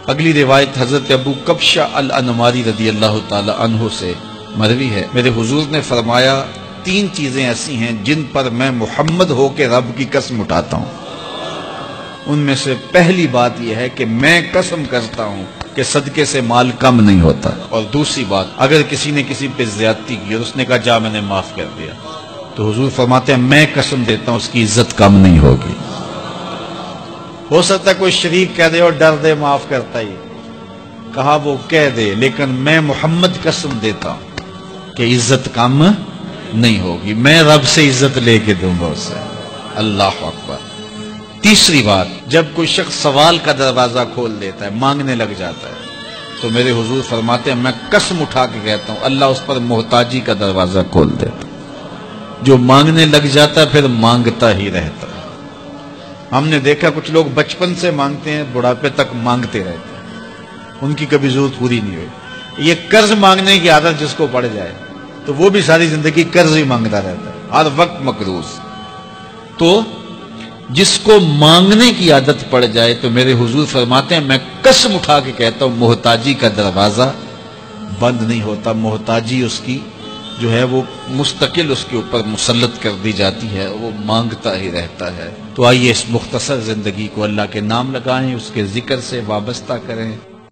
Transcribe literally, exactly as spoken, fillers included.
اگلی روایت حضرت ابو کبشہ الانماری رضی اللہ تعالی عنہ سے مروی ہے، میرے حضور نے فرمایا تین چیزیں ایسی ہیں جن پر میں محمد ہو کے رب کی قسم اٹھاتا ہوں۔ ان میں سے پہلی بات یہ ہے کہ میں قسم کرتا ہوں کہ صدقے سے مال کم نہیں ہوتا، اور دوسری بات اگر کسی نے کسی پہ زیادتی کی اور اس نے کہا جا میں نے معاف کر دیا، تو حضور فرماتے ہیں میں قسم دیتا ہوں اس کی عزت کم نہیں ہوگی۔ ہو سکتا ہے کوئی شریک کہہ دے اور ڈر دے معاف کرتا ہی، کہا وہ کہہ دے، لیکن میں محمد قسم دیتا ہوں کہ عزت کم نہیں ہوگی، میں رب سے عزت لے کے دوں گا اسے۔ اللہ اکبر۔ تیسری بات، جب کوئی شخص سوال کا دروازہ کھول دیتا ہے، مانگنے لگ جاتا ہے، تو میرے حضور فرماتے ہیں میں قسم اٹھا کے کہتا ہوں اللہ اس پر محتاجی کا دروازہ کھول دیتا ہے۔ جو مانگنے لگ جاتا ہے پھر مانگتا ہی رہتا ہے۔ ہم نے دیکھا کچھ لوگ بچپن سے مانگتے ہیں، بڑھاپے تک مانگتے رہتے ہیں، ان کی کبھی ضرورت پوری نہیں ہوئی۔ یہ قرض مانگنے کی عادت جس کو پڑ جائے تو وہ بھی ساری زندگی قرض ہی مانگتا رہتا ہے، ہر وقت مقروض۔ تو جس کو مانگنے کی عادت پڑ جائے تو میرے حضور فرماتے ہیں میں قسم اٹھا کے کہتا ہوں محتاجی کا دروازہ بند نہیں ہوتا، محتاجی اس کی جو ہے وہ مستقل اس کے اوپر مسلط کر دی جاتی ہے، وہ مانگتا ہی رہتا ہے۔ تو آئیے اس مختصر زندگی کو اللہ کے نام لگائیں، اس کے ذکر سے وابستہ کریں۔